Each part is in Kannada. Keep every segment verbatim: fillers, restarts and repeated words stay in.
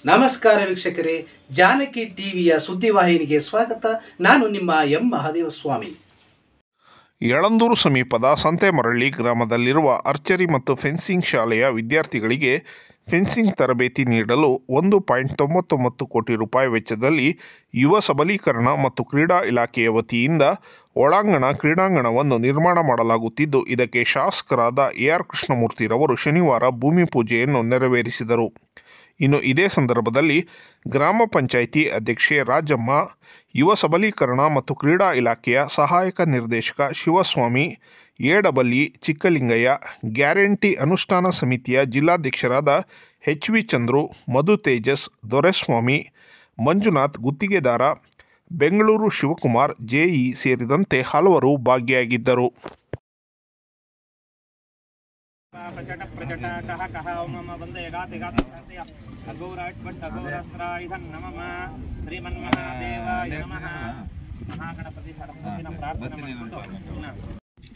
ನಮಸ್ಕಾರ ವೀಕ್ಷಕರೇ, ಜಾನಕಿ ಟಿವಿಯ ಸುದ್ದಿವಾಹಿನಿಗೆ ಸ್ವಾಗತ. ನಾನು ನಿಮ್ಮ ಎಂ ಮಹಾದೇವಸ್ವಾಮಿ. ಯಳಂದೂರು ಸಮೀಪದ ಸಂತೆಮರಳ್ಳಿ ಗ್ರಾಮದಲ್ಲಿರುವ ಆರ್ಚರಿ ಮತ್ತು ಫೆನ್ಸಿಂಗ್ ಶಾಲೆಯ ವಿದ್ಯಾರ್ಥಿಗಳಿಗೆ ಫೆನ್ಸಿಂಗ್ ತರಬೇತಿ ನೀಡಲು ಒಂದು ಪಾಯಿಂಟ್ ತೊಂಬತ್ತೊಂಬತ್ತು ಕೋಟಿ ರೂಪಾಯಿ ವೆಚ್ಚದಲ್ಲಿ ಯುವ ಸಬಲೀಕರಣ ಮತ್ತು ಕ್ರೀಡಾ ಇಲಾಖೆಯ ವತಿಯಿಂದ ಒಳಾಂಗಣ ಕ್ರೀಡಾಂಗಣವನ್ನು ನಿರ್ಮಾಣ ಮಾಡಲಾಗುತ್ತಿದ್ದು, ಇದಕ್ಕೆ ಶಾಸಕರಾದ ಎ ಆರ್ ಕೃಷ್ಣಮೂರ್ತಿರವರು ಶನಿವಾರ ಭೂಮಿ ಪೂಜೆಯನ್ನು ನೆರವೇರಿಸಿದರು. ಇನ್ನು ಇದೇ ಸಂದರ್ಭದಲ್ಲಿ ಗ್ರಾಮ ಪಂಚಾಯಿತಿ ಅಧ್ಯಕ್ಷೆ ರಾಜಮ್ಮ, ಯುವ ಸಬಲೀಕರಣ ಮತ್ತು ಕ್ರೀಡಾ ಇಲಾಖೆಯ ಸಹಾಯಕ ನಿರ್ದೇಶಕ ಶಿವಸ್ವಾಮಿ, ಎಡಬಲ್ಲಿ ಚಿಕ್ಕಲಿಂಗಯ್ಯ, ಗ್ಯಾರಂಟಿ ಅನುಷ್ಠಾನ ಸಮಿತಿಯ ಜಿಲ್ಲಾಧ್ಯಕ್ಷರಾದ ಎಚ್ ವಿ ಚಂದ್ರು, ಮಧು ತೇಜಸ್, ದೊರೆಸ್ವಾಮಿ, ಮಂಜುನಾಥ್ ಗುತ್ತಿಗೆದಾರ, ಬೆಂಗಳೂರು ಶಿವಕುಮಾರ್, ಜೆಇ ಸೇರಿದಂತೆ ಹಲವರು ಭಾಗಿಯಾಗಿದ್ದರು. प्रचट प्रचट कह कह मम वंदे गाते गाते गाते अघोराट पट अघोरास्त्रायुधं नमः श्रीमन्महादेवाय नमः महागणपति सरस्वतीನ ಪ್ರಾರ್ಥನೆ ಮಾಡಿಕೊಂಡು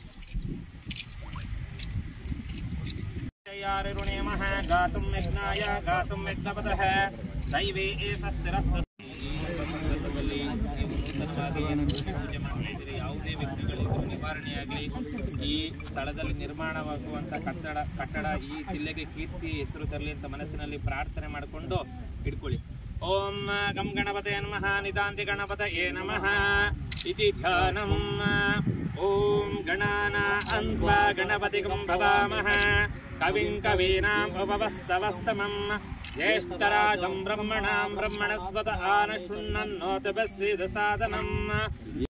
जयारुणे मह गातुं यज्ञाय गातुं यज्ञपतः दैवे एषस्तिरस्त ಸಂದರ್ಭದಲ್ಲಿ ನೀವು ನೂತನವಾಗಿ ಪೂಜೆ ಮಾಡಲಿದ್ದೀರಿ. ಯಾವುದೇ ವ್ಯಕ್ತಿಗಳಿಗೂ ನಿವಾರಣೆಯಾಗಲಿ ಈ ಸ್ಥಳದಲ್ಲಿ ನಿರ್ಮಾಣವಾಗುವಂಥ ಕಟ್ಟಡ ಕಟ್ಟಡ ಈ ಜಿಲ್ಲೆಗೆ ಕೀರ್ತಿ ಹೆಸರು ತರಲಿ ಅಂತ ಮನಸ್ಸಿನಲ್ಲಿ ಪ್ರಾರ್ಥನೆ ಮಾಡಿಕೊಂಡು ಇಟ್ಕೊಳ್ಳಿ. ಓಂ ಗಂ ಗಣಪತೆ ನಮಃ ನಿದಾಂತಿ ಗಣಪತಯೇ ನಮಃ ಇತಿ ಧ್ಯಾನಂ. ಓಂ ಗಣಾನ ಅಂತ ಗಣಪತಿಗಂ ಭವಾಮಹ ಕವಿಂ ಕವೀನಾಂ ಉಪವಸ್ತವಸ್ತಮಂ ಜ್ಯೇಷ್ಠರಾಜಂ ಬ್ರಹ್ಮಣಾಂ ಬ್ರಹ್ಮಣಸ್ಪತ ಆನ ಶೃಣ್ವನ್ನೋತಿ ಬಸ್ಸಿದ ಸಾಧನಂ.